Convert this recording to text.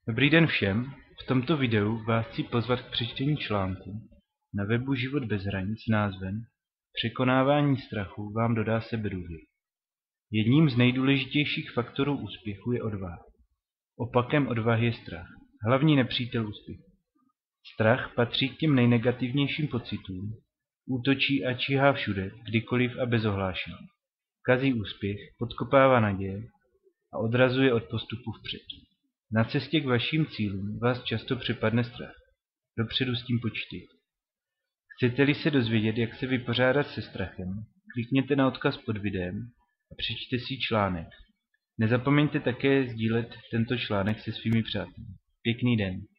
Dobrý den všem, v tomto videu vás chci pozvat k přečtení článku na webu Život bez hranic s názvem Překonávání strachu vám dodá sebedůvěru. Jedním z nejdůležitějších faktorů úspěchu je odvaha. Opakem odvahy je strach, hlavní nepřítel úspěchu. Strach patří k těm nejnegativnějším pocitům, útočí a číhá všude, kdykoliv a bez ohlášení. Kazí úspěch, podkopává naděje a odrazuje od postupu vpřed. Na cestě k vašim cílům vás často přepadne strach. Dopředu s tím počítejte. Chcete-li se dozvědět, jak se vypořádat se strachem, klikněte na odkaz pod videem a přečtěte si článek. Nezapomeňte také sdílet tento článek se svými přáteli. Pěkný den.